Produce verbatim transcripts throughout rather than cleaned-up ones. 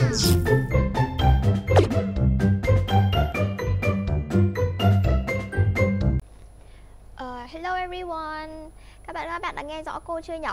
Uh, hello everyone. Các bạn các bạn đã nghe rõ cô chưa nhỉ?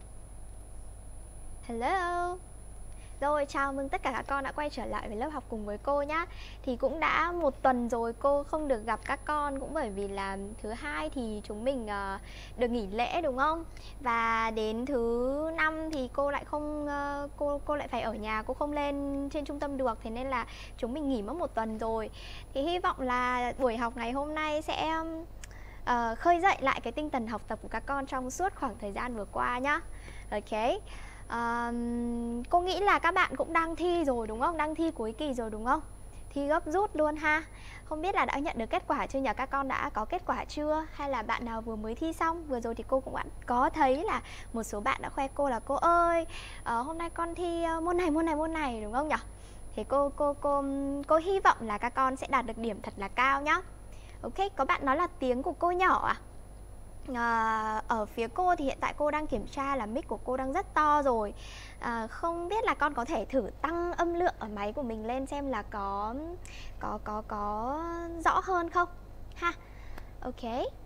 Hello. Rồi, chào mừng tất cả các con đã quay trở lại với lớp học cùng với cô nhá. Thì cũng đã một tuần rồi cô không được gặp các con, cũng bởi vì là thứ hai thì chúng mình uh, được nghỉ lễ đúng không? Và đến thứ năm thì cô lại không uh, cô cô lại phải ở nhà, cô không lên trên trung tâm được, thế nên là chúng mình nghỉ mất một tuần rồi. Thì hy vọng là buổi học ngày hôm nay sẽ uh, khơi dậy lại cái tinh thần học tập của các con trong suốt khoảng thời gian vừa qua nhá. Ok. Uh, cô nghĩ là các bạn cũng đang thi rồi đúng không? Đang thi cuối kỳ rồi đúng không? Thi gấp rút luôn ha. Không biết là đã nhận được kết quả chưa nhỉ? Các con đã có kết quả chưa? Hay là bạn nào vừa mới thi xong? Vừa rồi thì cô cũng có thấy là một số bạn đã khoe cô là cô ơi, uh, hôm nay con thi môn này, môn này, môn này đúng không nhỉ? Thì cô, cô, cô, cô hy vọng là các con sẽ đạt được điểm thật là cao nhá. Ok, có bạn nói là tiếng của cô nhỏ à? À, ở phía cô thì hiện tại cô đang kiểm tra là mic của cô đang rất to rồi. à, Không biết là con có thể thử tăng âm lượng ở máy của mình lên xem là có có có có rõ hơn không ha. Ok.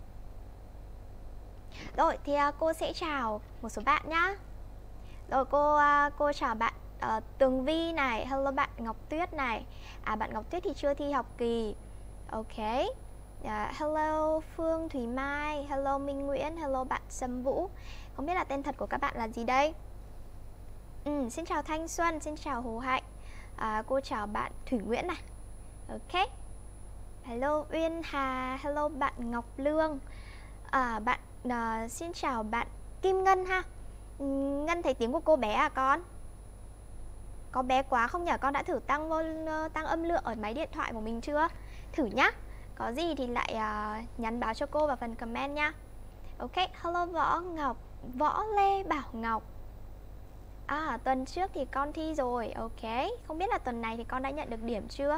Rồi thì à, cô sẽ chào một số bạn nhá. Rồi cô à, cô chào bạn uh, Tường Vi này, hello bạn Ngọc Tuyết này. À bạn Ngọc Tuyết thì chưa thi học kỳ. Ok. Uh, hello Phương Thùy Mai, hello Minh Nguyễn, hello bạn Sâm Vũ. Không biết là tên thật của các bạn là gì đây? Ừ, xin chào Thanh Xuân, xin chào Hồ Hạnh. uh, Cô chào bạn Thủy Nguyễn này. Ok. Hello Uyên Hà, hello bạn Ngọc Lương. uh, Bạn uh, xin chào bạn Kim Ngân ha. Ngân thấy tiếng của cô bé à con? Có bé quá không nhỉ? Con đã thử tăng vol- tăng âm lượng ở máy điện thoại của mình chưa? Thử nhá. Có gì thì lại uh, nhắn báo cho cô vào phần comment nha. Ok, hello Võ Ngọc, Võ Lê Bảo Ngọc. À, tuần trước thì con thi rồi. Ok, không biết là tuần này thì con đã nhận được điểm chưa?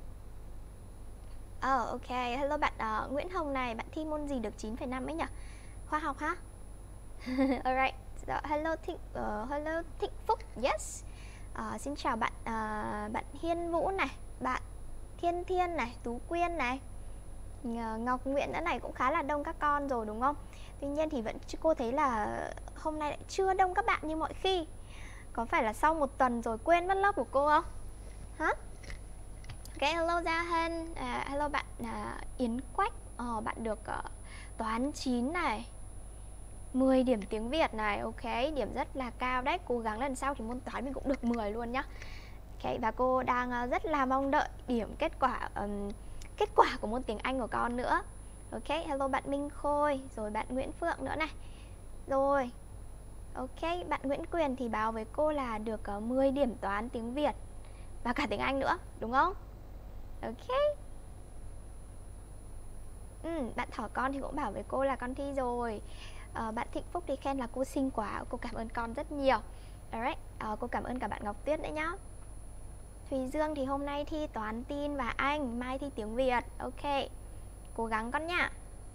Ờ, oh, ok, hello bạn uh, Nguyễn Hồng này. Bạn thi môn gì được chín phẩy năm ấy nhỉ? Khoa học ha? Alright, so, hello Thịnh, uh, hello Thịnh Phúc, yes. uh, Xin chào bạn uh, bạn Hiên Vũ này, bạn Thiên Thiên này, Tú Quyên này, Ngọc Nguyễn nữa này, cũng khá là đông các con rồi đúng không? Tuy nhiên thì vẫn cô thấy là hôm nay lại chưa đông các bạn như mọi khi. Có phải là sau một tuần rồi quên mất lớp của cô không? Hả? Ok, hello Gia Hân, à, hello bạn à, Yến Quách. Ờ, bạn được uh, toán chín này, mười điểm tiếng Việt này. Ok, điểm rất là cao đấy. Cố gắng lần sau thì môn toán mình cũng được mười luôn nhá. Ok, và cô đang uh, rất là mong đợi điểm kết quả um, kết quả của môn tiếng Anh của con nữa. Ok, hello bạn Minh Khôi, rồi bạn Nguyễn Phượng nữa này. Rồi, ok, bạn Nguyễn Quyền thì báo với cô là được uh, mười điểm toán tiếng Việt và cả tiếng Anh nữa, đúng không? Ok. ừ, Bạn Thỏ Con thì cũng bảo với cô là con thi rồi. uh, Bạn Thịnh Phúc thì khen là cô xinh quá. Cô cảm ơn con rất nhiều. Alright, uh, cô cảm ơn cả bạn Ngọc Tuyết nữa nhá. Thùy Dương thì hôm nay thi toán tin và Anh, mai thi tiếng Việt. Ok, cố gắng con nha.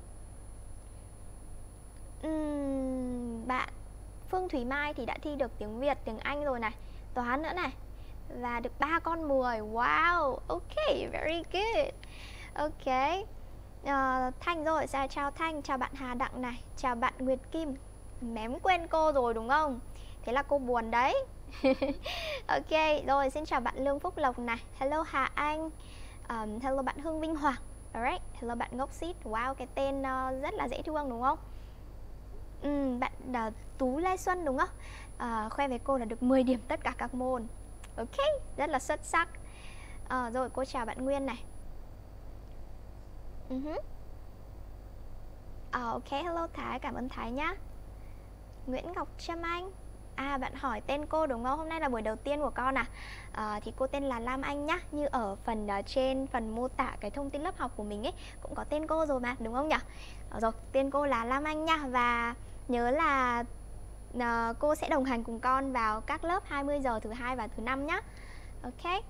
uhm, Bạn Phương Thùy Mai thì đã thi được tiếng Việt, tiếng Anh rồi này, toán nữa này, và được ba con mười. Wow, ok, very good. Ok, uh, Thanh rồi, chào Thanh, chào bạn Hà Đặng này, chào bạn Nguyệt Kim. Mém quên cô rồi đúng không? Thế là cô buồn đấy. Ok, rồi xin chào bạn Lương Phúc Lộc này, hello Hà Anh, um, hello bạn Hương Vinh Hoàng. Alright, hello bạn Ngốc Xít. Wow, cái tên uh, rất là dễ thương đúng không? Ừ, bạn uh, Tú Lê Xuân đúng không? Uh, khoe với cô là được mười điểm tất cả các môn. Ok, rất là xuất sắc. uh, Rồi, cô chào bạn Nguyên này. uh-huh. uh, Ok, hello Thái, cảm ơn Thái nhá. Nguyễn Ngọc Trâm Anh. À, bạn hỏi tên cô đúng không? Hôm nay là buổi đầu tiên của con à? à thì cô tên là Lam Anh nhá. Như ở phần uh, trên phần mô tả cái thông tin lớp học của mình ấy cũng có tên cô rồi mà, đúng không nhỉ? à, Rồi, tên cô là Lam Anh nha. Và nhớ là uh, cô sẽ đồng hành cùng con vào các lớp hai mươi giờ thứ hai và thứ năm nhá. Ok.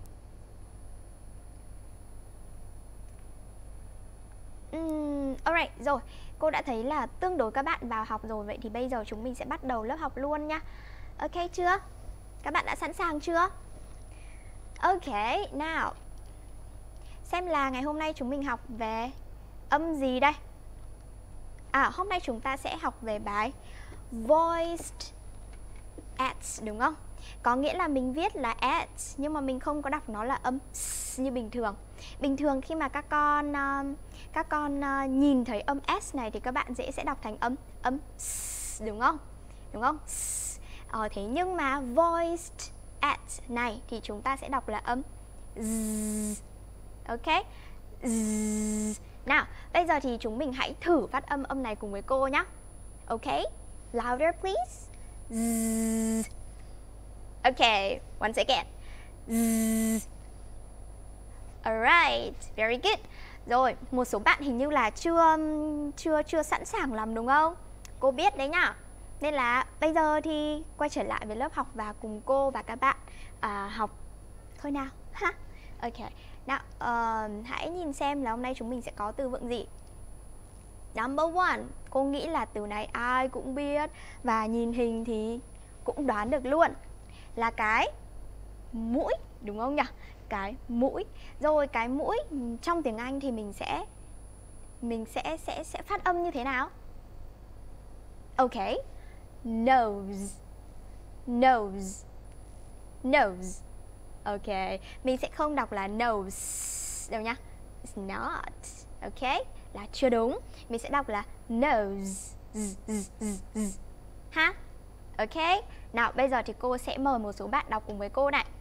uhm, Alright, rồi. Cô đã thấy là tương đối các bạn vào học rồi. Vậy thì bây giờ chúng mình sẽ bắt đầu lớp học luôn nha. Ok chưa? Các bạn đã sẵn sàng chưa? Ok, nào. Xem là ngày hôm nay chúng mình học về âm gì đây? À, hôm nay chúng ta sẽ học về bài voiced s, đúng không? Có nghĩa là mình viết là s nhưng mà mình không có đọc nó là âm s như bình thường. Bình thường khi mà các con uh, các con uh, nhìn thấy âm s này thì các bạn dễ sẽ đọc thành âm âm s, đúng không? Đúng không? S. Ờ, thế nhưng mà voiced s này thì chúng ta sẽ đọc là âm z. Ok? Z. Nào, bây giờ thì chúng mình hãy thử phát âm âm này cùng với cô nhé. Ok? Louder please. Z. Ok, once again. Z. Alright, very good. Rồi, một số bạn hình như là chưa chưa chưa sẵn sàng lắm đúng không? Cô biết đấy nhá. Nên là bây giờ thì quay trở lại với lớp học và cùng cô và các bạn à, học thôi nào ha. Ok, nào uh, hãy nhìn xem là hôm nay chúng mình sẽ có từ vựng gì. Number one, cô nghĩ là từ này ai cũng biết và nhìn hình thì cũng đoán được luôn, là cái mũi, đúng không nhỉ? Cái mũi. Rồi cái mũi trong tiếng Anh thì mình sẽ mình sẽ sẽ sẽ phát âm như thế nào? Ok. Nose. Nose. Nose. Ok, mình sẽ không đọc là nose đâu nhá. It's not. Ok, là chưa đúng. Mình sẽ đọc là nose. Z, z, z, z. Ha? Ok. Nào, bây giờ thì cô sẽ mời một số bạn đọc cùng với cô này.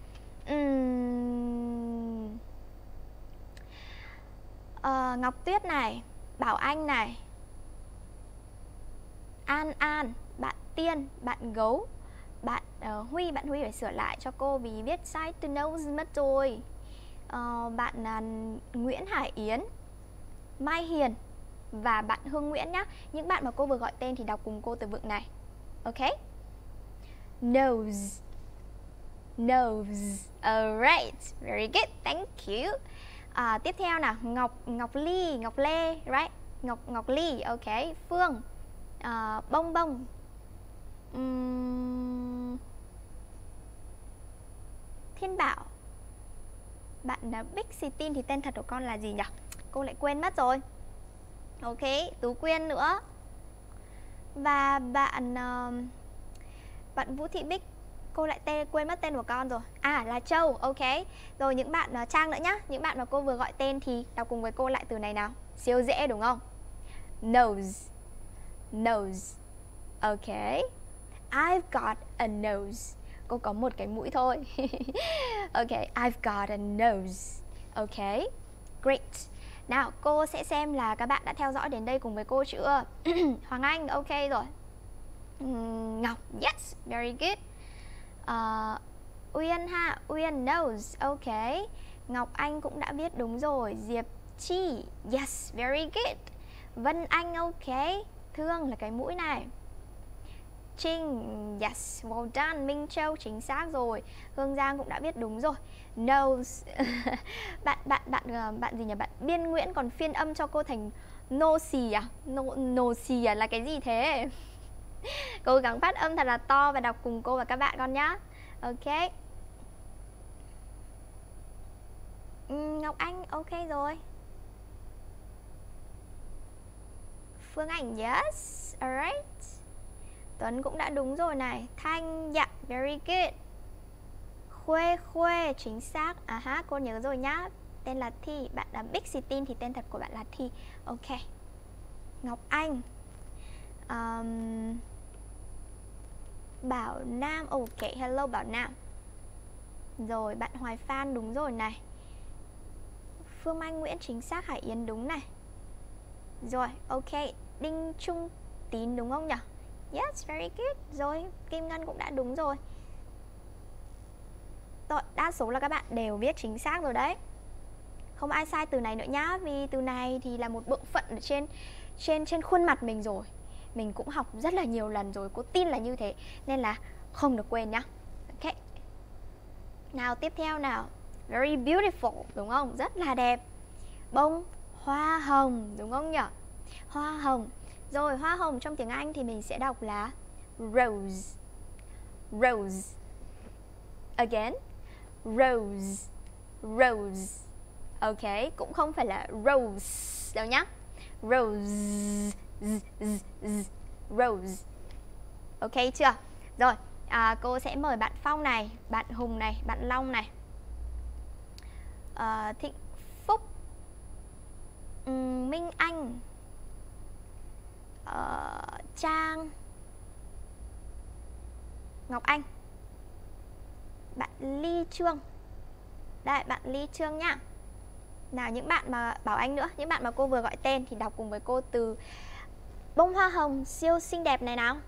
uhm... uh, Ngọc Tuyết này, Bảo Anh này, An An, bạn Tiên, bạn Gấu, bạn uh, Huy, bạn Huy phải sửa lại cho cô vì viết sai từ nose mất rồi. uh, Bạn uh, Nguyễn Hải Yến, Mai Hiền và bạn Hương Nguyễn nhá. Những bạn mà cô vừa gọi tên thì đọc cùng cô từ vựng này. Ok. Nose. Nose. Alright, very good, thank you. À, tiếp theo nào, Ngọc Ngọc Ly, Ngọc Lê, right? Ngọc Ngọc Ly, ok. Phương, à, Bông Bông, uhm... Thiên Bảo, bạn là Big Sitin thì tên thật của con là gì nhỉ? Cô lại quên mất rồi. Ok, Tú Quyên nữa. Và bạn uh, bạn Vũ Thị Bích, cô lại tên, quên mất tên của con rồi. À, là Châu, ok. Rồi những bạn uh, Trang nữa nhá. Những bạn mà cô vừa gọi tên thì đọc cùng với cô lại từ này nào. Siêu dễ đúng không? Nose. Nose. Ok. I've got a nose. Cô có một cái mũi thôi. Ok, I've got a nose. Ok, great. Nào, cô sẽ xem là các bạn đã theo dõi đến đây cùng với cô chưa? Hoàng Anh, ok rồi. Ngọc, yes, very good. uh, Uyên ha, Uyên knows, ok. Ngọc Anh cũng đã biết đúng rồi. Diệp Chi, yes, very good. Vân Anh, ok. Thương là cái mũi này. Trinh, yes, well done. Minh Châu, chính xác rồi. Hương Giang cũng đã biết đúng rồi. Nose. bạn bạn bạn bạn gì nhỉ? Bạn Biên Nguyễn còn phiên âm cho cô thành nose à? No, nose à? Là cái gì thế? Cố gắng phát âm thật là to và đọc cùng cô và các bạn con nhá. Ok. Ngọc Anh, ok rồi. Phương Ảnh, yes, alright. Tuấn cũng đã đúng rồi này. Thanh, dạ, very good. Khuê, Khuê, chính xác. À ha, cô nhớ rồi nhá. Tên là Thi, bạn là Big Sitin thì tên thật của bạn là Thi. Ok. Ngọc Anh, um, Bảo Nam, ok, hello Bảo Nam. Rồi, bạn Hoài Phan đúng rồi này. Phương Mai Nguyễn chính xác, Hải Yến đúng này. Rồi, ok. Đinh Trung Tín đúng không nhỉ? Yes, very good. Rồi, Kim Ngân cũng đã đúng rồi. Rồi, đa số là các bạn đều viết chính xác rồi đấy. Không ai sai từ này nữa nhá. Vì từ này thì là một bộ phận ở trên trên trên khuôn mặt mình rồi. Mình cũng học rất là nhiều lần rồi, cô tin là như thế. Nên là không được quên nhá. Ok. Nào, tiếp theo nào. Very beautiful, đúng không? Rất là đẹp. Bông hoa hồng, đúng không nhỉ? Hoa hồng. Rồi, hoa hồng trong tiếng Anh thì mình sẽ đọc là rose. Rose. Again. Rose. rose. Ok, cũng không phải là rose đâu nhá. Rose, z, z, z, rose. Ok chưa? Rồi, à, cô sẽ mời bạn Phong này, bạn Hùng này, bạn Long này, à, Thịnh Phúc, um, Minh Anh, uh, Trang, Ngọc Anh, bạn Ly Trương. Đây, bạn Ly Trương nhá. Nào, những bạn mà bảo anh nữa, những bạn mà cô vừa gọi tên thì đọc cùng với cô từ bông hoa hồng siêu xinh đẹp này nào.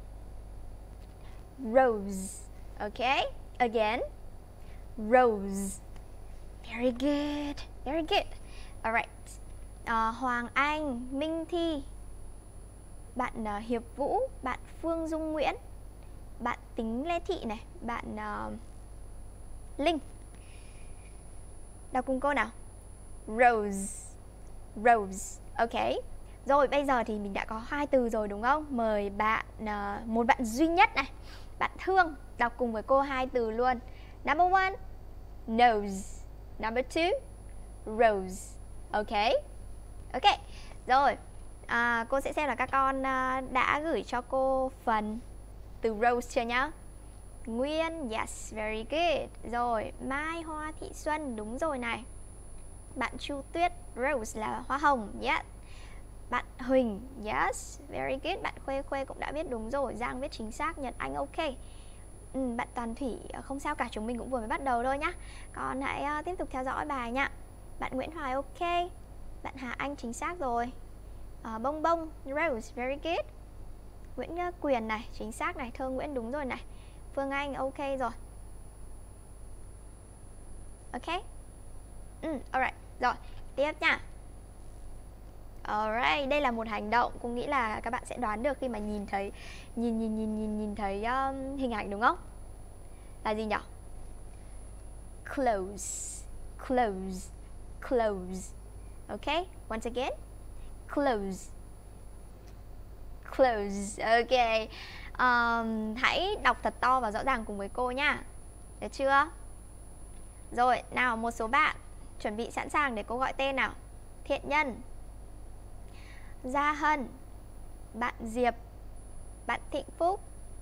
Rose. Ok, again. Rose. Very good, very good. Alright. uh, Hoàng Anh, Minh Thi, bạn uh, Hiệp Vũ, bạn Phương Dung Nguyễn, bạn Tính Lê Thị này, bạn uh, Linh. Đọc cùng cô nào. Rose. Rose. Ok. Rồi, bây giờ thì mình đã có hai từ rồi đúng không? Mời bạn, uh, một bạn duy nhất này, bạn Thương, đọc cùng với cô hai từ luôn. Number one, nose. Number two, rose. Ok. Ok. Rồi, à, cô sẽ xem là các con uh, đã gửi cho cô phần từ rose chưa nhá. Nguyên, yes, very good. Rồi, Mai Hoa Thị Xuân, đúng rồi này. Bạn Chu Tuyết, rose là hoa hồng, yes. Bạn Huỳnh, yes, very good. Bạn Khuê Khuê cũng đã viết đúng rồi. Giang viết chính xác, Nhật Anh ok. ừ, Bạn Toàn Thủy không sao cả, chúng mình cũng vừa mới bắt đầu thôi nhá. Còn hãy uh, tiếp tục theo dõi bài nhá. Bạn Nguyễn Hoài ok. Bạn Hà Anh chính xác rồi. uh, Bông Bông, rose, very good. Nguyễn Quyền này, chính xác này. Thơ Nguyễn đúng rồi này. Phương Anh ok rồi. Ok. ừ, Alright, rồi, tiếp nha. Alright, đây là một hành động cô nghĩ là các bạn sẽ đoán được khi mà nhìn thấy nhìn nhìn nhìn nhìn nhìn thấy um, hình ảnh đúng không? Là gì nhỉ? Close, close, close. Ok, once again. Close, close. Ok. Um, hãy đọc thật to và rõ ràng cùng với cô nha. Được chưa? Rồi, nào một số bạn chuẩn bị sẵn sàng để cô gọi tên nào. Thiện Nhân, Gia Hân, bạn Diệp, bạn Thịnh Phúc,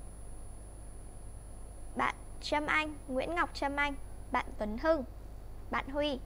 bạn Trâm Anh, Nguyễn Ngọc Trâm Anh, bạn Tuấn Hưng, bạn Huy.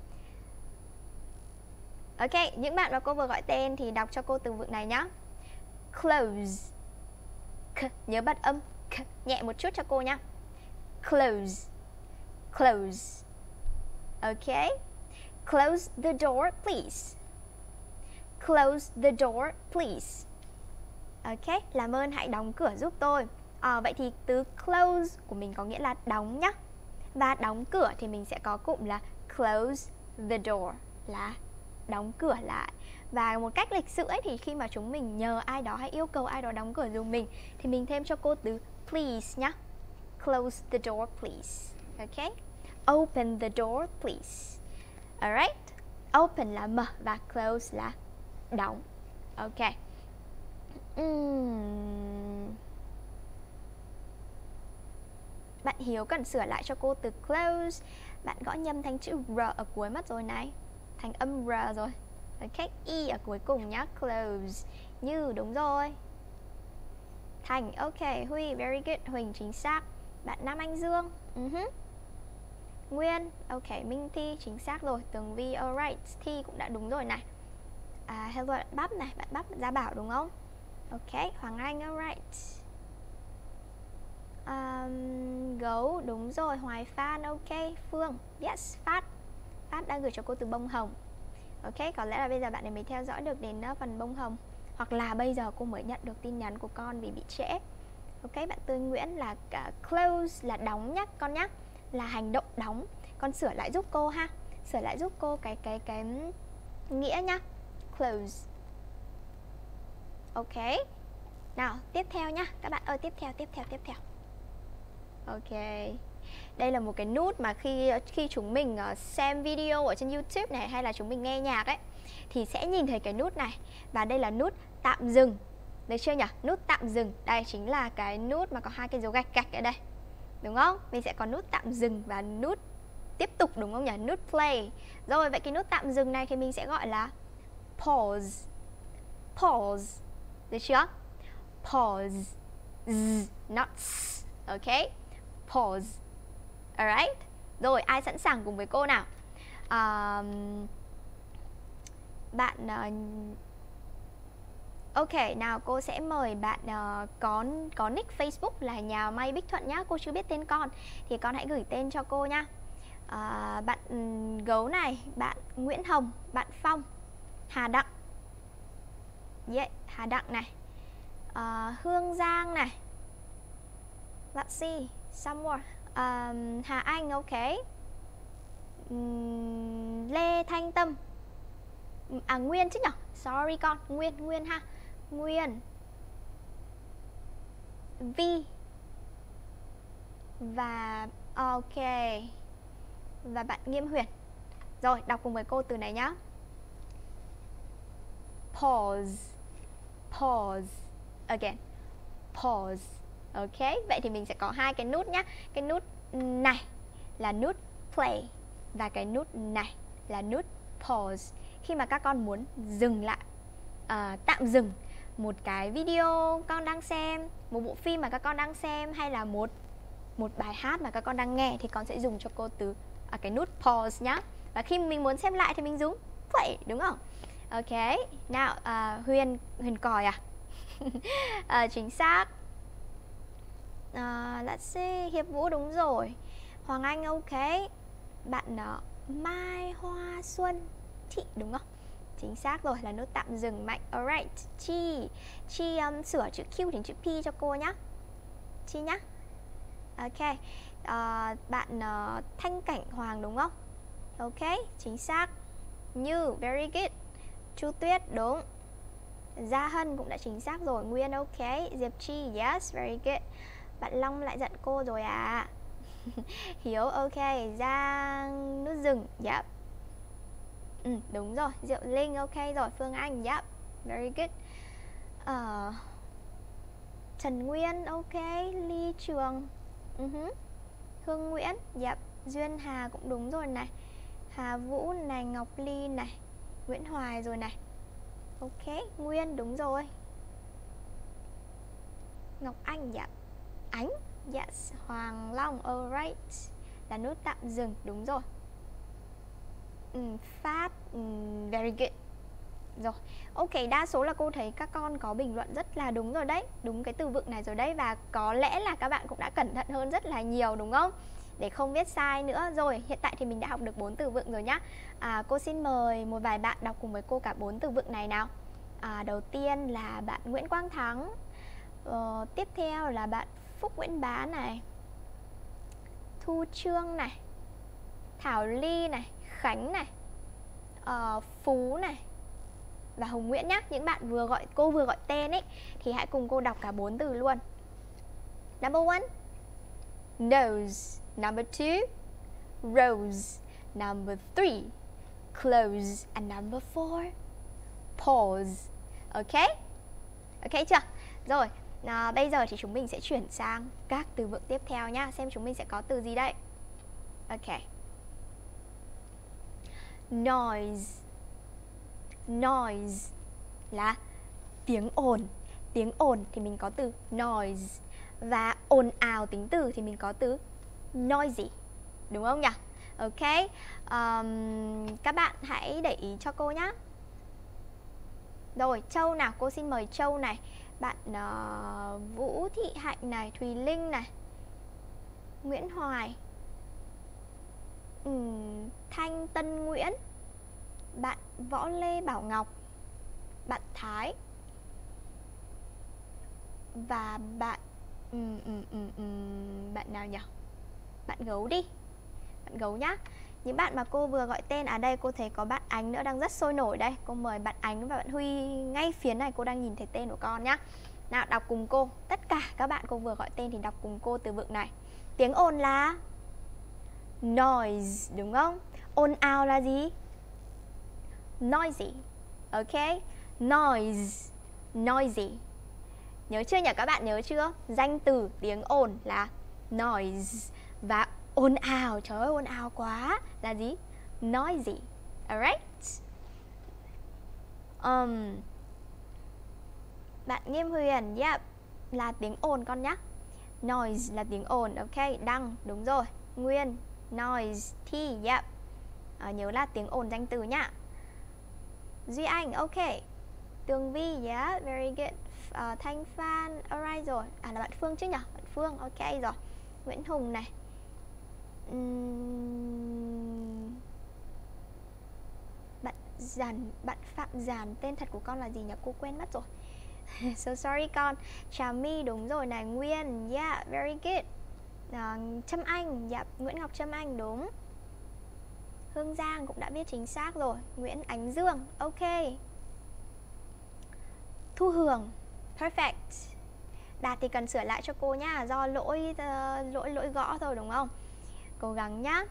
Ok, những bạn mà cô vừa gọi tên thì đọc cho cô từ vựng này nhá. Close. K, nhớ bật âm K, nhẹ một chút cho cô nhá. Close. Close. Ok. Close the door please. Close the door please. Ok, làm ơn hãy đóng cửa giúp tôi. à, Vậy thì từ close của mình có nghĩa là đóng nhá. Và đóng cửa thì mình sẽ có cụm là close the door, là đóng cửa lại. Và một cách lịch sự ấy thì khi mà chúng mình nhờ ai đó hay yêu cầu ai đó đóng cửa giùm mình thì mình thêm cho cô từ please nhá. Close the door please. Ok. Open the door please. Alright. Open là mở và close là đóng. Ok. uhm. Bạn Hiếu cần sửa lại cho cô từ close. Bạn gõ nhầm thành chữ R ở cuối mất rồi này, thành âm R rồi. Ok, E ở cuối cùng nhá. Close. Như đúng rồi. Thành, ok. Huy, very good. Huỳnh chính xác. Bạn Nam Anh Dương, uh-huh. Nguyên, ok. Minh Thi chính xác rồi. Tường Vi, alright. Thi cũng đã đúng rồi này. à, Hello bạn Bắp này. Bạn Bắp Gia Bảo đúng không? Ok. Hoàng Anh, alright. um, Gấu, đúng rồi. Hoài Phan, ok. Phương, yes. Phát Phát đã gửi cho cô từ bông hồng. Ok, có lẽ là bây giờ bạn ấy mới theo dõi được đến uh, phần bông hồng. Hoặc là bây giờ cô mới nhận được tin nhắn của con vì bị trễ. Ok, bạn Tươi Nguyễn là uh, close là đóng nhá con nhá. Là hành động đóng. Con sửa lại giúp cô ha. Sửa lại giúp cô cái cái cái nghĩa nhá. Close. Ok. Nào, tiếp theo nhá. Các bạn ơi, tiếp theo, tiếp theo, tiếp theo. Ok. Đây là một cái nút mà khi khi chúng mình uh, xem video ở trên YouTube này hay là chúng mình nghe nhạc ấy thì sẽ nhìn thấy cái nút này. Và đây là nút tạm dừng. Được chưa nhỉ? Nút tạm dừng. Đây chính là cái nút mà có hai cái dấu gạch gạch ở đây. Đúng không? Mình sẽ có nút tạm dừng và nút tiếp tục đúng không nhỉ? Nút play. Rồi vậy cái nút tạm dừng này thì mình sẽ gọi là pause. Pause. Được chưa? Pause. Z, not s. Ok. Pause. Alright. Rồi ai sẵn sàng cùng với cô nào? Um, bạn uh, ok, nào cô sẽ mời bạn uh, có có nick Facebook là Nhà May Bích Thuận nhá. Cô chưa biết tên con thì con hãy gửi tên cho cô nhá. uh, Bạn um, Gấu này, bạn Nguyễn Hồng, bạn Phong, Hà Đặng, yeah, Hà Đặng này, uh, Hương Giang này, let's see, some more. um, Hà Anh, ok. um, Lê Thanh Tâm, à Nguyên chứ nhở, sorry con, Nguyên, Nguyên ha, Nguyên, Vi, và ok, và bạn Nghiêm Huyền. Rồi đọc cùng với cô từ này nhá. Pause. Pause. Again. Pause. Ok, vậy thì mình sẽ có hai cái nút nhá. Cái nút này là nút play và cái nút này là nút pause. Khi mà các con muốn dừng lại, uh, tạm dừng một cái video con đang xem, một bộ phim mà các con đang xem, hay là một một bài hát mà các con đang nghe, thì con sẽ dùng cho cô từ à, cái nút pause nhá. Và khi mình muốn xem lại thì mình dùng play, đúng không? Ok, nào uh, Huyền, Huyền Còi à? uh, chính xác. uh, Let's see, Hiệp Vũ đúng rồi. Hoàng Anh ok. Bạn uh, Mai Hoa Xuân Thị đúng không? Chính xác rồi, là nút tạm dừng mạnh. Alright, Chi Chi um, sửa chữ Q thành chữ P cho cô nhá. Chi nhá. Ok, uh, bạn uh, Thanh Cảnh Hoàng đúng không? Ok, chính xác. Như, very good. Chu Tuyết đúng. Gia Hân cũng đã chính xác rồi. Nguyên ok. Diệp Chi, yes, very good. Bạn Long lại giận cô rồi à? Hiếu ok. Giang nút dừng, yep. Ừ, đúng rồi. Diệu Linh ok rồi. Phương Anh, yep, very good. uh, Trần Nguyên ok. Ly Trường, uh-huh. Hương Nguyễn, yep. Duyên Hà cũng đúng rồi này. Hà Vũ này, Ngọc Ly này, Nguyễn Hoài rồi này. Ok, Nguyên đúng rồi. Ngọc Anh, dạ. Ánh, yes. Hoàng Long, alright, là nút tạm dừng, đúng rồi. ừ, Phát, ừ, very good. Rồi, ok, đa số là cô thấy các con có bình luận rất là đúng rồi đấy. Đúng cái từ vựng này rồi đấy. Và có lẽ là các bạn cũng đã cẩn thận hơn rất là nhiều đúng không? Để không viết sai nữa. Rồi, hiện tại thì mình đã học được bốn từ vựng rồi nhá. à, Cô xin mời một vài bạn đọc cùng với cô cả bốn từ vựng này nào. à, Đầu tiên là bạn Nguyễn Quang Thắng, ờ, tiếp theo là bạn Phúc Nguyễn Bá này, Thu Trương này, Thảo Ly này, Khánh này, uh, Phú này và Hồng Nguyễn nhá. Những bạn vừa gọi cô vừa gọi tên ấy thì hãy cùng cô đọc cả bốn từ luôn. Number one, nose. Number two, rose. Number three, close. And number four, pause. Ok? Ok chưa? Rồi, à, bây giờ thì chúng mình sẽ chuyển sang các từ vựng tiếp theo nhá. Xem chúng mình sẽ có từ gì đây. Ok. Noise. Noise là tiếng ồn. Tiếng ồn thì mình có từ noise. Và ồn ào tính từ thì mình có từ noisy. Đúng không nhỉ? Ok. um, Các bạn hãy để ý cho cô nhé. Rồi, Châu nào, cô xin mời Châu này. Bạn uh, Vũ Thị Hạnh này, Thùy Linh này, Nguyễn Hoài, uhm, Thanh Tân Nguyễn, bạn Võ Lê Bảo Ngọc, bạn Thái, và bạn um, um, um, um, bạn nào nhỉ? Bạn Gấu đi. Bạn Gấu nhá. Những bạn mà cô vừa gọi tên, à đây cô thấy có bạn Ánh nữa đang rất sôi nổi đây. Cô mời bạn Ánh và bạn Huy ngay phía này, cô đang nhìn thấy tên của con nhá. Nào, đọc cùng cô. Tất cả các bạn cô vừa gọi tên thì đọc cùng cô từ vựng này. Tiếng ồn là noise, đúng không? Ồn ào là gì? Noisy. Ok? Noise, noisy. Nhớ chưa nhỉ? Các bạn nhớ chưa? Danh từ tiếng ồn là noise. Và ồn ào, trời ơi ồn ào quá. Là gì? Noisy. Alright. um, Bạn Nghiêm Huyền, yep, là tiếng ồn con nhá. Noise là tiếng ồn, ok. Đăng, đúng rồi. Nguyên, noise, Thi, yep, à, nhớ là tiếng ồn danh từ nhá. Duy Anh, ok. Tường Vi, yeah, very good. uh, Thanh Phan, alright rồi. À là bạn Phương chứ nhỉ? Bạn Phương, ok rồi. Nguyễn Hùng này. uhm... Bạn Giàn, bạn Phạm Giàn, tên thật của con là gì nhỉ? Cô quên mất rồi. So sorry con. Trà My, đúng rồi này. Nguyên, yeah, very good. uh, Trâm Anh, yeah, Nguyễn Ngọc Trâm Anh, đúng. Hương Giang cũng đã biết chính xác rồi. Nguyễn Ánh Dương, ok. Thu Hường, perfect. Đạt thì cần sửa lại cho cô nhá, do lỗi uh, lỗi lỗi gõ thôi đúng không? Cố gắng nhá.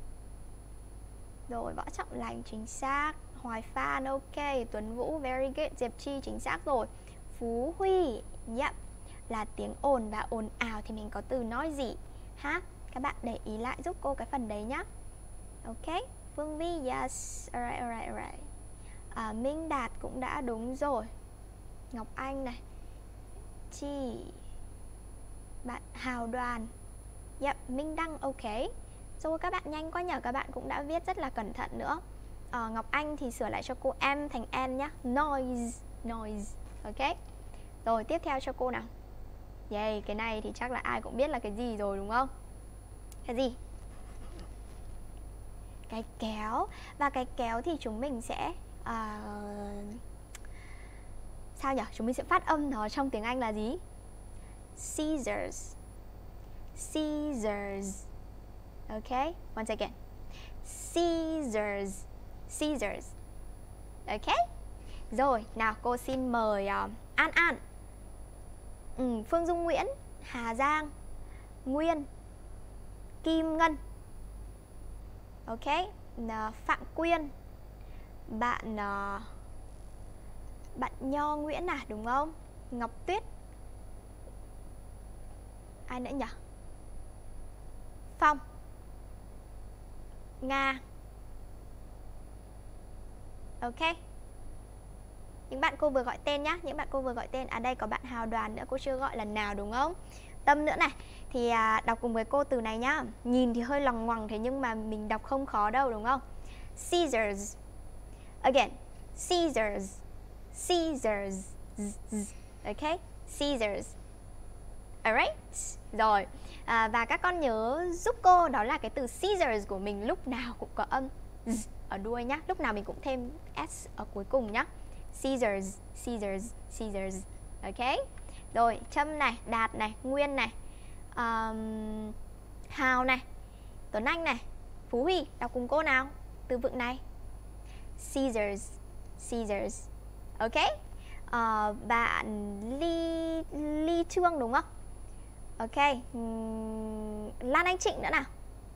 Rồi, Võ Trọng Lành chính xác. Hoài Phan, ok. Tuấn Vũ, very good. Diệp Chi chính xác rồi. Phú Huy, yep, là tiếng ồn và ồn ào thì mình có từ nói gì ha? Các bạn để ý lại giúp cô cái phần đấy nhá. Ok. Phương Vi, yes. Alright, alright, alright. à, Minh Đạt cũng đã đúng rồi. Ngọc Anh này. Chi. Bạn Hào Đoàn, yep. Minh Đăng, ok. Rồi các bạn nhanh quá nhờ, các bạn cũng đã viết rất là cẩn thận nữa. à, Ngọc Anh thì sửa lại cho cô em thành N nhá. Noise, noise, ok. Rồi tiếp theo cho cô nào. Yay, cái này thì chắc là ai cũng biết là cái gì rồi đúng không? Cái gì? Cái kéo. Và cái kéo thì chúng mình sẽ uh... sao nhỉ? Chúng mình sẽ phát âm nó trong tiếng Anh là gì? Scissors. Scissors. Ok, once again. Scissors. Scissors. Ok. Rồi, nào cô xin mời uh, An An, ừ, Phương Dung Nguyễn, Hà Giang, Nguyên, Kim Ngân, ok. uh, Phạm Quyên, bạn uh, bạn Nho Nguyễn à, đúng không? Ngọc Tuyết, ai nữa nhỉ? Phong, Nga, ok. Những bạn cô vừa gọi tên nhá, những bạn cô vừa gọi tên. À đây có bạn Hào Đoàn nữa, cô chưa gọi lần nào đúng không? Tâm nữa này. Thì à, đọc cùng với cô từ này nhá. Nhìn thì hơi loằng ngoằng thế nhưng mà mình đọc không khó đâu đúng không? Scissors. Again. Scissors. Scissors. Ok. Scissors. Alright. Rồi. à, Và các con nhớ giúp cô đó là cái từ scissors của mình lúc nào cũng có âm z ở đuôi nhá. Lúc nào mình cũng thêm s ở cuối cùng nhá. Scissors, scissors, scissors. Ok. Rồi, Trâm này, Đạt này, Nguyên này, um, Hào này, Tuấn Anh này, Phú Huy. Đọc cùng cô nào từ vựng này. Scissors, scissors. Ok. uh, Bạn Ly Ly Trương đúng không? Ok. uhm, Lan Anh Trịnh nữa nào.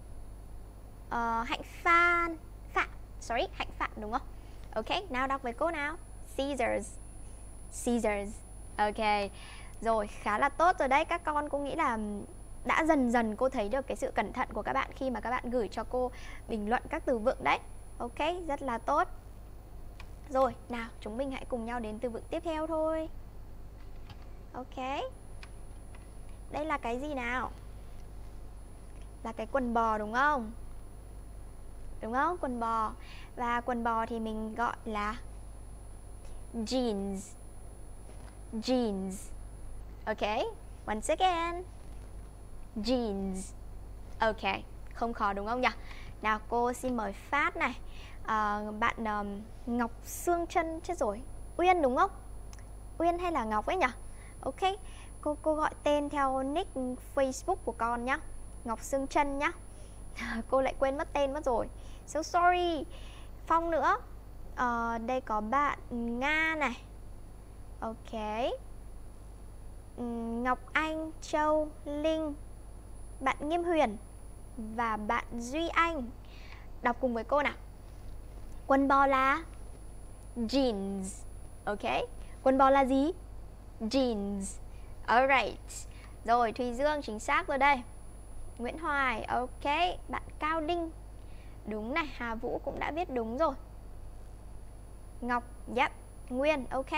uh, Hạnh Phan Phạm, sorry, Hạnh Phạm đúng không? Ok, nào đọc với cô nào. Scissors. Scissors. Ok. Rồi, khá là tốt rồi đấy. Các con cô nghĩ là đã dần dần cô thấy được cái sự cẩn thận của các bạn khi mà các bạn gửi cho cô bình luận các từ vựng đấy. Ok, rất là tốt. Rồi, nào chúng mình hãy cùng nhau đến từ vựng tiếp theo thôi. Ok. Đây là cái gì nào? Là cái quần bò đúng không? Đúng không? Quần bò. Và quần bò thì mình gọi là jeans. Jeans. Ok. Once again. Jeans. Ok. Không khó đúng không nhỉ? Nào cô xin mời Phát này. à, Bạn um, Ngọc Sương Trân, chết rồi, Uyên đúng không? Uyên hay là Ngọc ấy nhỉ? Ok. Cô cô gọi tên theo nick Facebook của con nhá. Ngọc Sương Trân nhá. Cô lại quên mất tên mất rồi. So sorry. Phong nữa. à, Đây có bạn Nga này. Ok. Ngọc Anh, Châu, Linh, bạn Nghiêm Huyền và bạn Duy Anh. Đọc cùng với cô nào. Quần bò là jeans. Ok. Quần bò là gì? Jeans. Alright. Rồi, Thùy Dương chính xác rồi đây. Nguyễn Hoài, ok. Bạn Cao Đinh, đúng này. Hà Vũ cũng đã viết đúng rồi. Ngọc, yep. Nguyên, ok.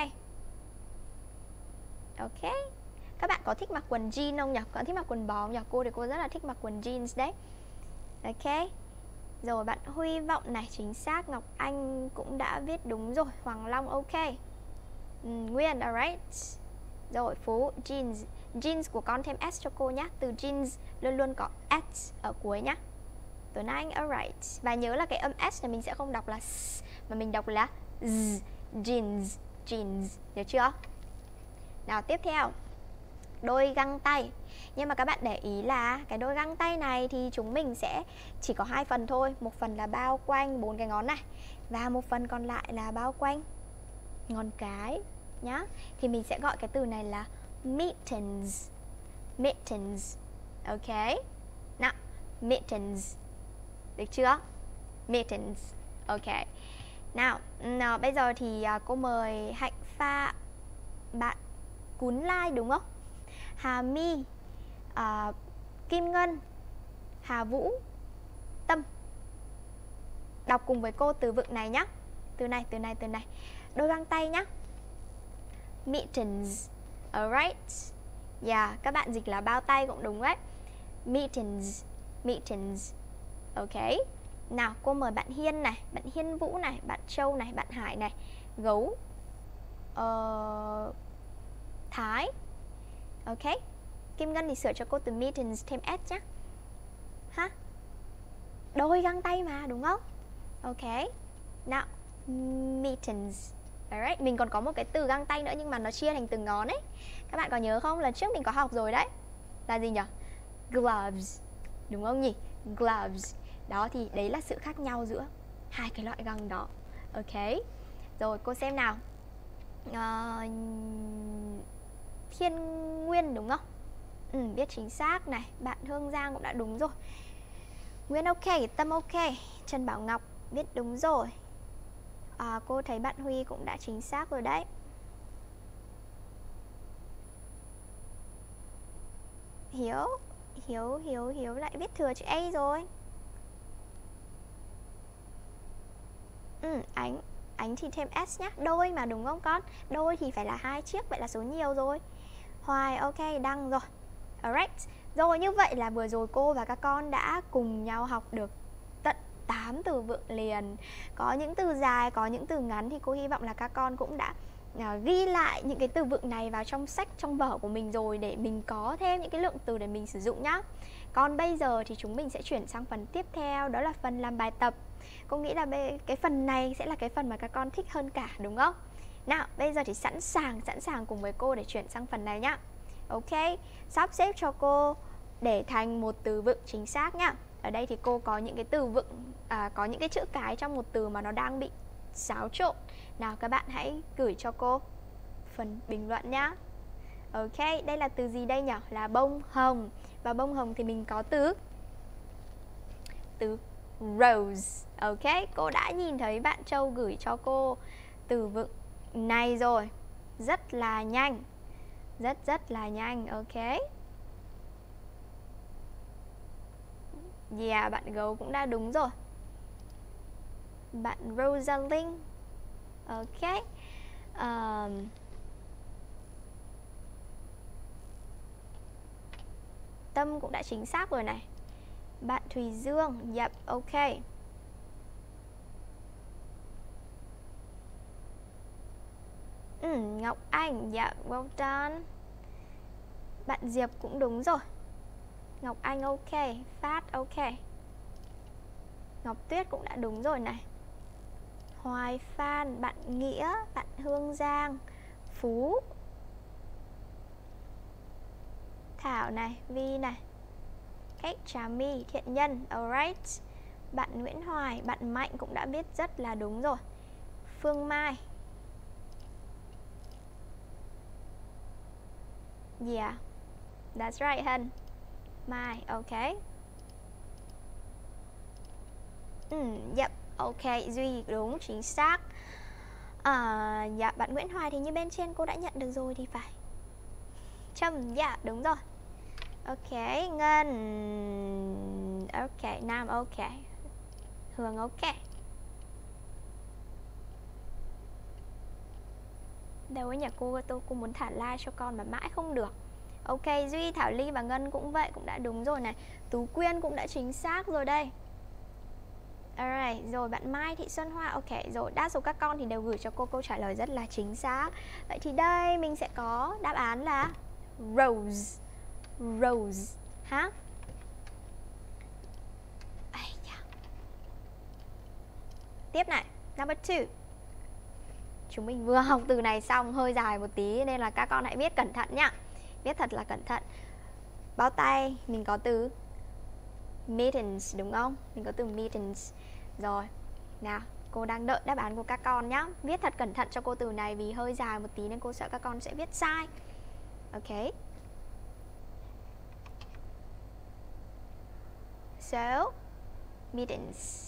Ok. Các bạn có thích mặc quần jean không nhỉ? Có thích mặc quần bó không nhỉ? Cô thì cô rất là thích mặc quần jeans đấy. Ok. Rồi bạn Huy Vọng này, chính xác. Ngọc Anh cũng đã viết đúng rồi. Hoàng Long, ok. ừ, Nguyên, alright. Rồi Phú, jeans. Jeans của con thêm S cho cô nhé. Từ jeans luôn luôn có S ở cuối nhé. Tuấn Anh, alright. Và nhớ là cái âm S này mình sẽ không đọc là S, mà mình đọc là Z. Jeans, jeans. Nhớ chưa? Nào tiếp theo, đôi găng tay. Nhưng mà các bạn để ý là cái đôi găng tay này thì chúng mình sẽ chỉ có hai phần thôi. Một phần là bao quanh bốn cái ngón này, và một phần còn lại là bao quanh ngón cái nhá. Thì mình sẽ gọi cái từ này là mittens. Mittens. Ok. Nào, mittens. Được chưa? Mittens. Ok. Nào, nào bây giờ thì uh, cô mời Hạnh Pha, bạn Cún Lai đúng không? Hà My, uh, Kim Ngân, Hà Vũ, Tâm, đọc cùng với cô từ vựng này nhá. Từ này, từ này, từ này. Đôi găng tay nhá. Mittens. Alright. Yeah, các bạn dịch là bao tay cũng đúng đấy. Mittens. Mittens. Ok. Nào, cô mời bạn Hiên này, bạn Hiên Vũ này, bạn Châu này, bạn Hải này. Gấu, uh, Thái. Ok. Kim Ngân thì sửa cho cô từ mittens thêm S nhé. Ha? Đôi găng tay mà, đúng không? Ok. Nào, mittens. Alright, mình còn có một cái từ găng tay nữa nhưng mà nó chia thành từng ngón ấy. Các bạn có nhớ không? Lần trước mình có học rồi đấy. Là gì nhỉ? Gloves. Đúng không nhỉ? Gloves. Đó thì đấy là sự khác nhau giữa hai cái loại găng đó. Ok. Rồi cô xem nào. uh, Thiên Nguyên đúng không? Ừ, biết chính xác này. Bạn Hương Giang cũng đã đúng rồi. Nguyên ok, Tâm ok. Trần Bảo Ngọc biết đúng rồi. à, Cô thấy bạn Huy cũng đã chính xác rồi đấy. Hiếu, Hiếu, Hiếu, Hiếu lại viết thừa chữ A rồi. Ừ, Ánh, Ánh thì thêm S nhá. Đôi mà đúng không con? Đôi thì phải là hai chiếc, vậy là số nhiều rồi. Hoài ok, Đăng rồi. Alright. Rồi như vậy là vừa rồi cô và các con đã cùng nhau học được tận tám từ vựng liền. Có những từ dài, có những từ ngắn thì cô hy vọng là các con cũng đã uh, ghi lại những cái từ vựng này vào trong sách, trong vở của mình rồi, để mình có thêm những cái lượng từ để mình sử dụng nhá. Còn bây giờ thì chúng mình sẽ chuyển sang phần tiếp theo, đó là phần làm bài tập. Cô nghĩ là cái phần này sẽ là cái phần mà các con thích hơn cả, đúng không? Nào, bây giờ thì sẵn sàng, sẵn sàng cùng với cô để chuyển sang phần này nhá. Ok, sắp xếp cho cô để thành một từ vựng chính xác nhá. Ở đây thì cô có những cái từ vựng, à, có những cái chữ cái trong một từ mà nó đang bị xáo trộn. Nào các bạn hãy gửi cho cô phần bình luận nhá. Ok, đây là từ gì đây nhỉ? Là bông hồng. Và bông hồng thì mình có từ Từ rose. Ok, cô đã nhìn thấy bạn Châu gửi cho cô từ vựng này rồi. Rất là nhanh. Rất rất là nhanh, ok. Yeah, bạn gấu cũng đã đúng rồi. Bạn Rosalind. Ok. um, Tâm cũng đã chính xác rồi này. Bạn Thùy Dương, yep, ok. ừ, Ngọc Anh, yeah, well done. Bạn Diệp cũng đúng rồi. Ngọc Anh ok. Phát ok. Ngọc Tuyết cũng đã đúng rồi này. Hoài Phan, bạn Nghĩa, bạn Hương Giang, Phú, Thảo này, Vi này, Cách Trà My, Thiện Nhân, alright. Bạn Nguyễn Hoài, bạn Mạnh cũng đã biết rất là đúng rồi. Phương Mai, yeah, that's right Hân. Mai, ok. Ừ, yep, ok, Duy đúng, chính xác. à, Dạ, bạn Nguyễn Hoài thì như bên trên cô đã nhận được rồi thì phải. Trâm, dạ, đúng rồi. Ok, Ngân. Ok, Nam ok. Hương ok. Đâu ấy nhỉ cô, tôi cũng muốn thả like cho con mà mãi không được. Ok, Duy, Thảo Ly và Ngân cũng vậy, cũng đã đúng rồi này. Tú Quyên cũng đã chính xác rồi đây. Alright, rồi bạn Mai Thị Xuân Hoa. Ok, rồi đa số các con thì đều gửi cho cô câu trả lời rất là chính xác. Vậy thì đây mình sẽ có đáp án là rose. Rose ha. Tiếp này, number two. Chúng mình vừa học từ này xong, hơi dài một tí nên là các con hãy viết cẩn thận nhá. Viết thật là cẩn thận. Bao tay mình có từ mittens đúng không? Mình có từ mittens. Rồi, nào, cô đang đợi đáp án của các con nhá. Viết thật cẩn thận cho cô từ này vì hơi dài một tí nên cô sợ các con sẽ viết sai. Ok. So, mittens.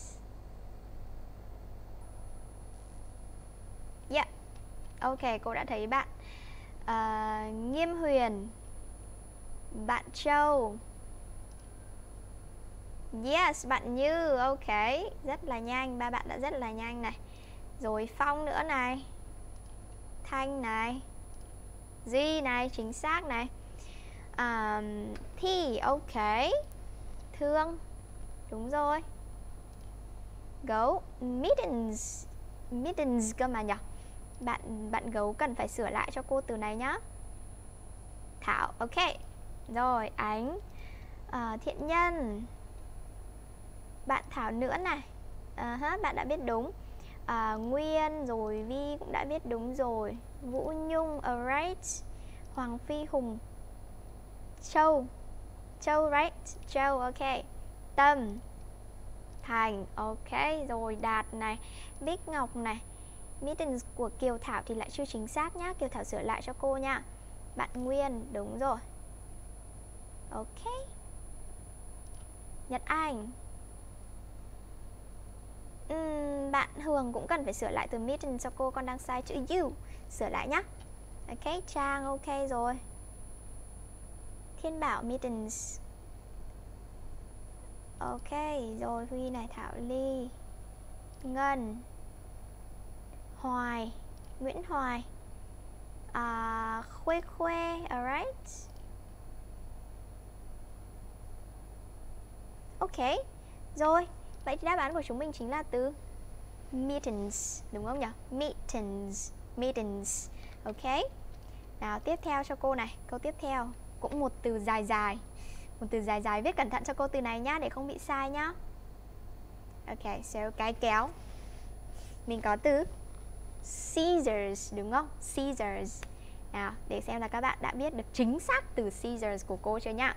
Yeah. Ok, cô đã thấy bạn uh, Nghiêm Huyền, bạn Châu. Yes, bạn Như. Ok, rất là nhanh, ba bạn đã rất là nhanh này. Rồi Phong nữa này, Thanh này, Duy này, chính xác này. um, Thi, ok. Thương, đúng rồi. Gấu, mittens. Mittens cơ mà nhỉ. Bạn bạn gấu cần phải sửa lại cho cô từ này nhá. Thảo, ok. Rồi, Ánh, uh, Thiện Nhân, bạn Thảo nữa này. uh, hết, bạn đã biết đúng. uh, Nguyên, rồi Vi cũng đã biết đúng rồi. Vũ Nhung, alright. Hoàng Phi Hùng, Châu, Châu right, Châu, ok. Tâm, Thành, ok. Rồi Đạt này, Bích Ngọc này. Mittens của Kiều Thảo thì lại chưa chính xác nhá. Kiều Thảo sửa lại cho cô nha. Bạn Nguyên, đúng rồi. Ok. Nhật Anh, uhm, bạn Hường cũng cần phải sửa lại từ mittens cho cô. Con đang sai chữ you. Sửa lại nhá. Ok, Trang, ok rồi. Thiên Bảo, mittens. Ok, rồi Huy này, Thảo Ly, Ngân, Hoài, Nguyễn Hoài, à, Khuê Khuê, alright. Ok, rồi, vậy thì đáp án của chúng mình chính là từ mittens, đúng không nhỉ? Mittens, mittens, ok. Nào, tiếp theo cho cô này, câu tiếp theo. Cũng một từ dài dài. Một từ dài dài, viết cẩn thận cho cô từ này nhá, để không bị sai nhá. Ok, so cái kéo. Mình có từ scissors, đúng không? Scissors. Nào, để xem là các bạn đã biết được chính xác từ scissors của cô chưa nhá.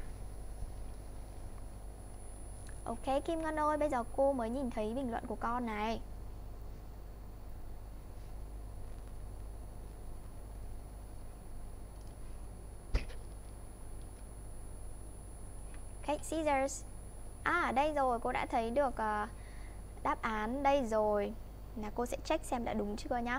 Ok, Kim Ngân ơi, bây giờ cô mới nhìn thấy bình luận của con này. Ok, scissors. À, đây rồi, cô đã thấy được uh, đáp án đây rồi. Nào, cô sẽ check xem đã đúng chưa nhá.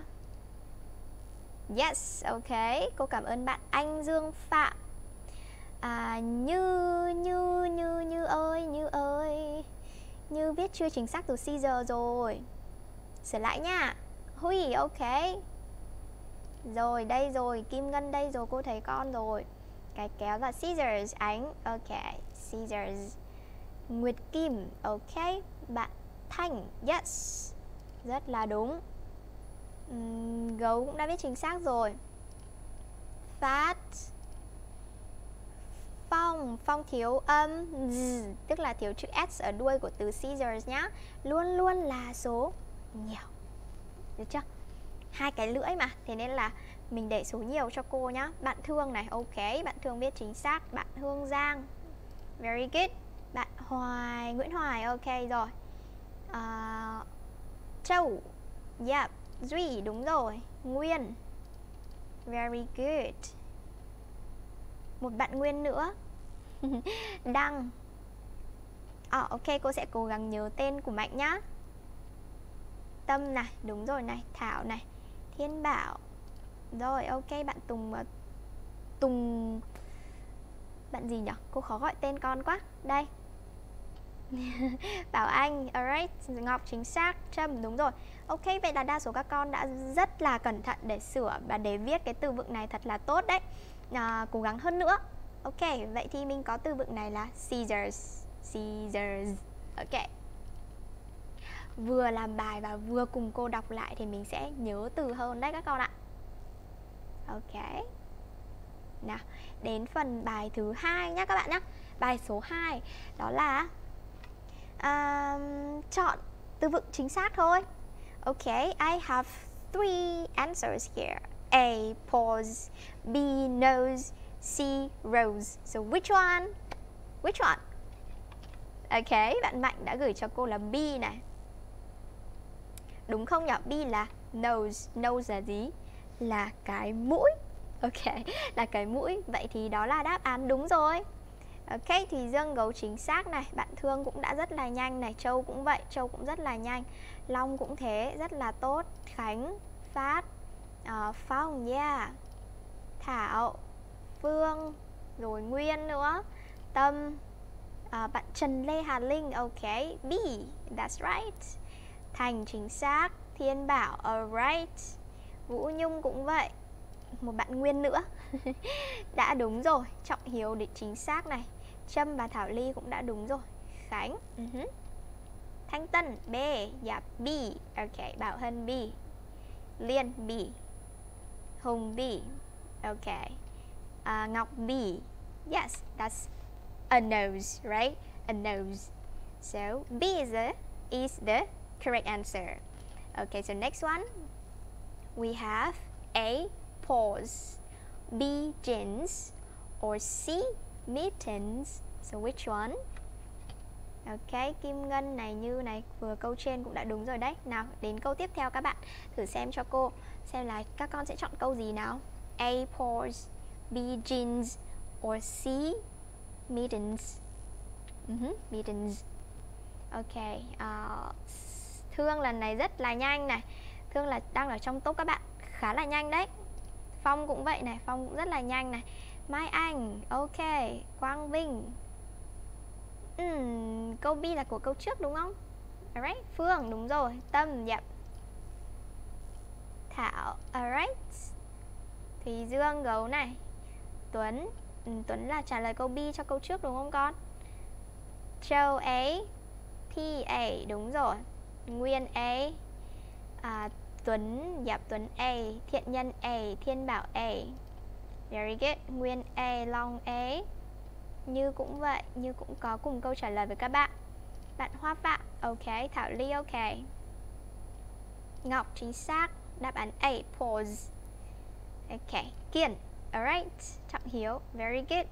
Yes, ok. Cô cảm ơn bạn Anh Dương Phạm. À, Như, Như, Như, Như ơi, Như ơi. Như viết chưa chính xác từ scissor rồi. Sửa lại nha. Huy, ok. Rồi, đây rồi, Kim Ngân đây rồi, cô thấy con rồi. Cái kéo là scissors, Ánh, ok, scissors. Nguyệt Kim, ok. Bạn Thanh, yes. Rất là đúng. uhm, Gấu cũng đã viết chính xác rồi. Phát, Phong, Phong thiếu âm z, tức là thiếu chữ s ở đuôi của từ scissors nhá. Luôn luôn là số nhiều. Được chưa? Hai cái lưỡi mà, thế nên là mình để số nhiều cho cô nhá. Bạn Thương này, ok, bạn Thương viết chính xác. Bạn Hương Giang, very good. Bạn Hoài, Nguyễn Hoài, ok rồi. uh, Châu, yeah. Duy, đúng rồi. Nguyên, very good. Một bạn Nguyên nữa. Đăng. À, ok, cô sẽ cố gắng nhớ tên của Mạnh nhá. Tâm này, đúng rồi này. Thảo này, Thiên Bảo. Rồi, ok, bạn Tùng. Tùng Bạn gì nhỉ? Cô khó gọi tên con quá. Đây. Bảo Anh, alright, Ngọc chính xác, Trâm đúng rồi. Ok, vậy là đa số các con đã rất là cẩn thận để sửa và để viết cái từ vựng này thật là tốt đấy. À, cố gắng hơn nữa. Ok, vậy thì mình có từ vựng này là scissors. Scissors. Ok. Vừa làm bài và vừa cùng cô đọc lại thì mình sẽ nhớ từ hơn đấy các con ạ. Ok. Nào, đến phần bài thứ hai nhá các bạn nhá. Bài số hai đó là um, chọn từ vựng chính xác thôi. Ok, I have three answers here. A, pause. B, nose. C, rose. So which one? Which one? Ok, bạn Mạnh đã gửi cho cô là B này. Đúng không nhỉ? B là nose. Nose là gì? Là cái mũi. Ok, là cái mũi. Vậy thì đó là đáp án đúng rồi. Ok, thì Dương Gấu chính xác này. Bạn Thương cũng đã rất là nhanh này. Châu cũng vậy, Châu cũng rất là nhanh. Long cũng thế, rất là tốt. Khánh, Phát, uh, Phong, yeah. Thảo, Phương, rồi Nguyên nữa. Tâm, uh, bạn Trần Lê Hà Linh. Ok, B, that's right. Thành chính xác. Thiên Bảo, alright. Vũ Nhung cũng vậy. Một bạn Nguyên nữa. Đã đúng rồi. Trọng Hiếu để chính xác này. Trâm và Thảo Ly cũng đã đúng rồi. Khánh, uh-huh. Thanh Tân, B. Dạ, B. Ok, Bảo Hân, B. Liên, B. Hùng, B. Ok. uh, Ngọc, B. Yes, that's a nose, right? A nose. So, B is the, is the correct answer. Okay, so next one. We have A, pause. B, jeans. Or C, mittens. So which one? Ok, Kim Ngân này, Như này, vừa câu trên cũng đã đúng rồi đấy. Nào, đến câu tiếp theo các bạn. Thử xem cho cô, xem là các con sẽ chọn câu gì nào. A, pause. B, jeans. Or C, mittens. uh-huh, mittens. Ok, uh, Thương lần này rất là nhanh này. Thương là đang ở trong top các bạn, khá là nhanh đấy. Phong cũng vậy này, Phong cũng rất là nhanh này. Mai Anh, ok. Quang Vinh. uhm, Câu B là của câu trước đúng không? Alright, Phương, đúng rồi. Tâm, yep. Thảo, alright. Thùy Dương, Gấu này. Tuấn, ừ, Tuấn là trả lời câu B cho câu trước đúng không con? Châu, A. Thi, A, đúng rồi. Nguyên, A. à, Tuấn, dạ Tuấn, A. Thiện Nhân, A. Thiên Bảo, A. Very good. Nguyên, A. Long, A. Như cũng vậy, Như cũng có cùng câu trả lời với các bạn. Bạn Hoa Phạm, ok. Thảo Ly, ok. Ngọc chính xác. Đáp án A, pause. Ok. Kiên, alright. Trọng Hiếu, very good.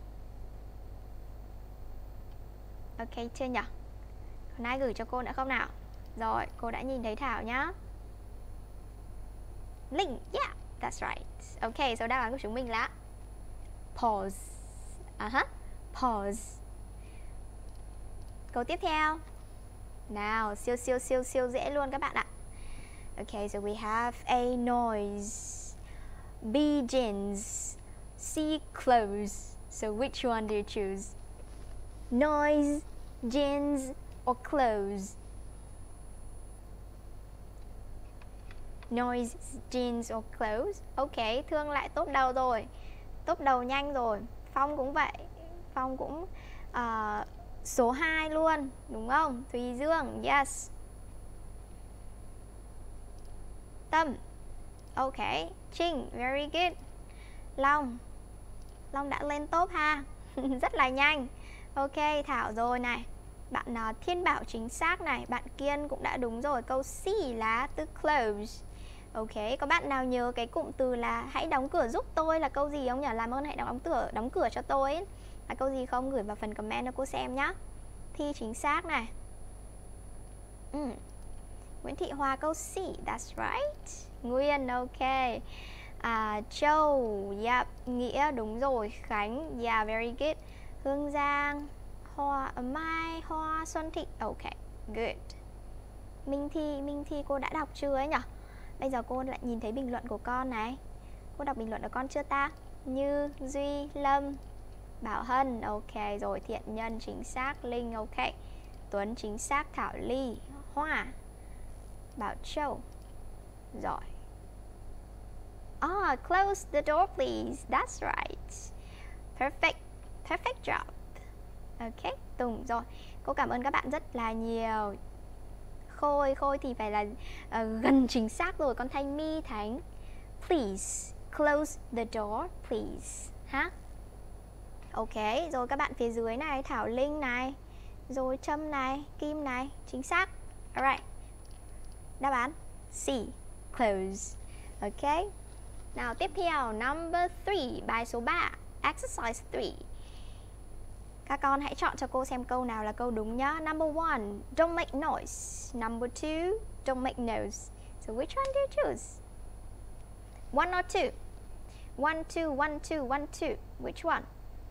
Ok chưa nhỉ? Còn ai gửi cho cô nữa không nào? Rồi, cô đã nhìn thấy Thảo nhá. Linh, yeah, that's right. Ok, so đáp án của chúng mình là pause. Uh-huh, pause. Câu tiếp theo. Nào, siêu siêu siêu siêu dễ luôn các bạn ạ. Ok, so we have A, noise. B, jeans. C, clothes. So which one do you choose? Noise, jeans, or clothes? Noise, jeans, or clothes? Ok, Thương lại top đầu rồi. Top đầu nhanh rồi. Phong cũng vậy. Phong cũng uh, số hai luôn, đúng không? Thùy Dương, yes. Tâm, ok. Trinh, very good. Long, Long đã lên top ha. Rất là nhanh. Ok, Thảo rồi này. Bạn uh, Thiên Bảo chính xác này. Bạn Kiên cũng đã đúng rồi. Câu C là từ close. Ok, có bạn nào nhớ cái cụm từ là hãy đóng cửa giúp tôi là câu gì không nhỉ? Làm ơn hãy đóng cửa, đóng cửa cho tôi ấy. Là câu gì không? Gửi vào phần comment cho cô xem nhá. Thi chính xác này. ừ. Nguyễn Thị Hòa câu C, that's right. Nguyên, ok. à, Châu, yep. Nghĩa, đúng rồi. Khánh, yeah, very good. Hương Giang, Hoa, Mai, Hoa, Xuân Thị, ok, good. Minh Thi, Minh Thi cô đã đọc chưa ấy nhỉ? Bây giờ cô lại nhìn thấy bình luận của con này. Cô đọc bình luận của con chưa ta? Như, Duy, Lâm, Bảo Hân, ok. Rồi Thiện Nhân chính xác. Linh, ok. Tuấn chính xác. Thảo Ly, Hoa, Bảo Châu. Rồi. Ah, close the door please. That's right. Perfect. Perfect job. Ok, Tùng. Rồi, cô cảm ơn các bạn rất là nhiều. Khôi, Khôi thì phải là uh, gần chính xác rồi. Con Thanh My, Thánh. Please, close the door please. Ha? Ok, rồi các bạn phía dưới này. Thảo Linh này, rồi Trâm này, Kim này. Chính xác. Alright. Đáp án C, close. Ok. Nào tiếp theo, number three, bài số ba, exercise three. Các con hãy chọn cho cô xem câu nào là câu đúng nhá. Number one, don't make noise. Number two, don't make noise. So which one do you choose? One or two? One, two, one, two, one, two. Which one?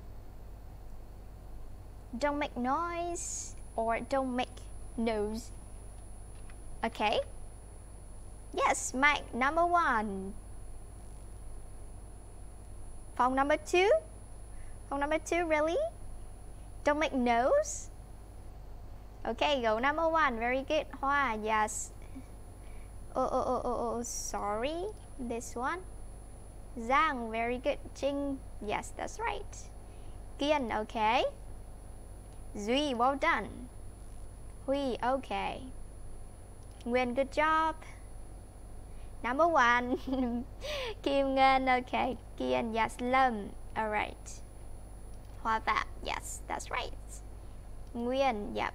Don't make noise or don't make noise. Okay. Yes, Mike, number one. Phòng number two? Phòng number two, really? Don't make noise? Okay, go number one. Very good. Hoa, yes. Oh, oh, oh, oh, oh, sorry. This one. Giang, very good. Trinh, yes, that's right. Kiên, okay. Duy, well done. Huy, okay. Nguyên, good job. Number one. Kim Ngân, okay. Kiên, yes. Lâm, alright. Hoa Phạm, yes, that's right. Nguyên, yep.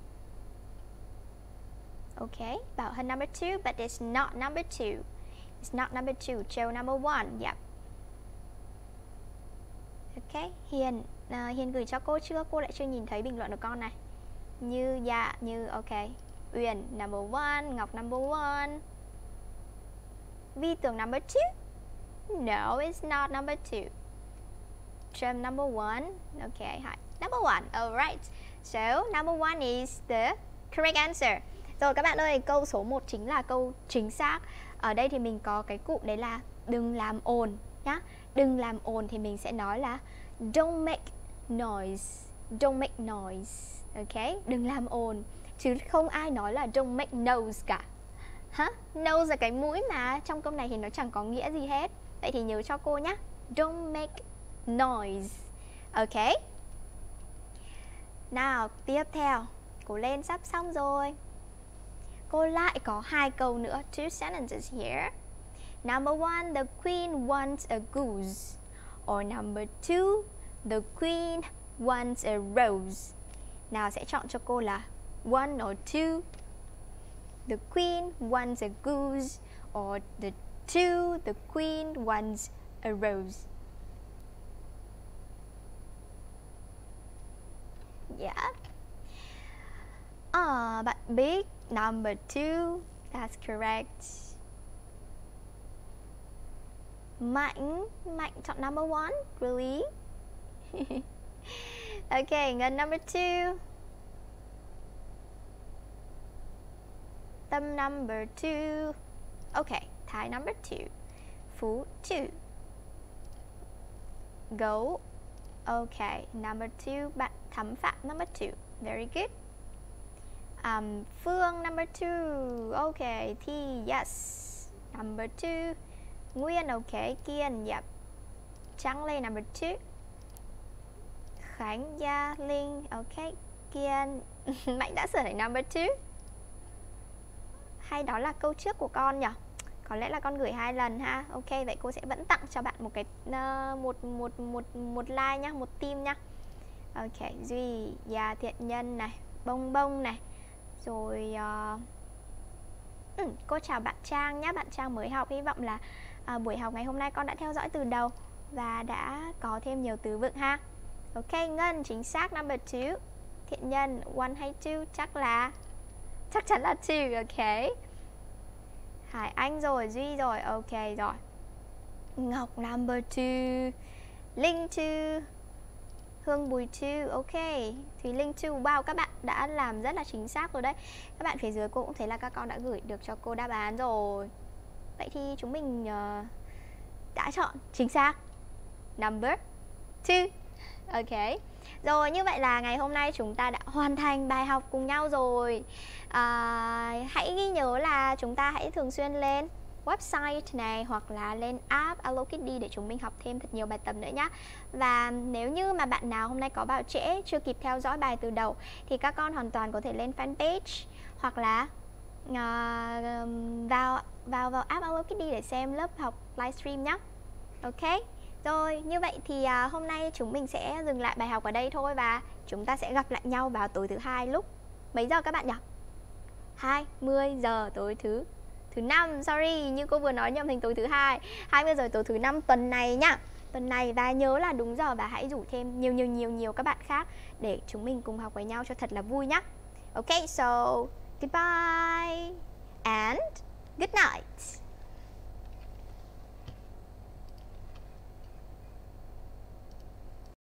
Okay, Bảo Hân number two, but it's not number two. It's not number two. Châu number one, yep. Okay, Hiền, uh, Hiền gửi cho cô chưa? Cô lại chưa nhìn thấy bình luận của con này. Như, dạ, như, okay. Uyển number one, Ngọc number one. Vi Tường number two. No, it's not number two. Trâm number one. Okay, hi. Number one, alright. So, number one is the correct answer. Rồi các bạn ơi, câu số một chính là câu chính xác. Ở đây thì mình có cái cụm đấy là đừng làm ồn nhá. Đừng làm ồn thì mình sẽ nói là don't make noise. Don't make noise. Ok, đừng làm ồn. Chứ không ai nói là don't make nose cả. Hả? Nose là cái mũi mà. Trong câu này thì nó chẳng có nghĩa gì hết. Vậy thì nhớ cho cô nhá. Don't make noise. Ok. Nào, tiếp theo. Cố lên, sắp xong rồi. Cô lại có hai câu nữa. Two sentences here. Number one, the queen wants a goose. Or number two, the queen wants a rose. Nào sẽ chọn cho cô là one or two. The queen wants a goose. Or the two, the queen wants a rose. Yeah. Ah, but big number two. That's correct. Mạnh, Mạnh chọn number one. Really? Okay, Ngân number two. Tâm number two. Okay, Thái number two. Phú two. Go. Okay, number two. Bạn Thắm Phạm number two. Very good. Um, Phương number two. Okay, Thi, yes. Number two. Nguyên, okay. Kiên, yep. Trắng Lê number two. Khánh, Gia, Linh, okay. Kiên. Mạnh đã sửa thành number two. Hay đó là câu trước của con nhỉ? Có lẽ là con gửi hai lần ha. Ok, vậy cô sẽ vẫn tặng cho bạn một cái uh, một một một một like nhá, một tim nhá. Ok, Duy, Gia, Thiện Nhân này, Bông Bông này. Rồi uh... ừ, cô chào bạn Trang nhá, bạn Trang mới học. Hy vọng là uh, buổi học ngày hôm nay con đã theo dõi từ đầu và đã có thêm nhiều từ vựng ha. Ok, Ngân chính xác number two. Thiện Nhân one hay two? Chắc là chắc chắn là two. Ok. Hải Anh rồi, Duy rồi, ok rồi. Ngọc number two. Linh two. Hương Bùi two, ok. Thùy Linh two, wow, các bạn đã làm rất là chính xác rồi đấy. Các bạn phía dưới cô cũng thấy là các con đã gửi được cho cô đáp án rồi. Vậy thì chúng mình uh, đã chọn chính xác number two. Ok. Rồi, như vậy là ngày hôm nay chúng ta đã hoàn thành bài học cùng nhau rồi. à, Hãy ghi nhớ là chúng ta hãy thường xuyên lên website này hoặc là lên app AlloKiddie để chúng mình học thêm thật nhiều bài tập nữa nhé. Và nếu như mà bạn nào hôm nay có vào trễ, chưa kịp theo dõi bài từ đầu thì các con hoàn toàn có thể lên fanpage hoặc là uh, vào vào vào app AlloKiddie để xem lớp học livestream nhé. Ok. Rồi, như vậy thì à, hôm nay chúng mình sẽ dừng lại bài học ở đây thôi và chúng ta sẽ gặp lại nhau vào tối thứ hai lúc mấy giờ các bạn nhỉ? hai mươi giờ tối thứ thứ năm, sorry, như cô vừa nói nhầm thành tối thứ hai, hai mươi giờ tối thứ năm tuần này nhá. Tuần này, và nhớ là đúng giờ và hãy rủ thêm nhiều nhiều nhiều nhiều các bạn khác để chúng mình cùng học với nhau cho thật là vui nhá. Ok, so goodbye and good night.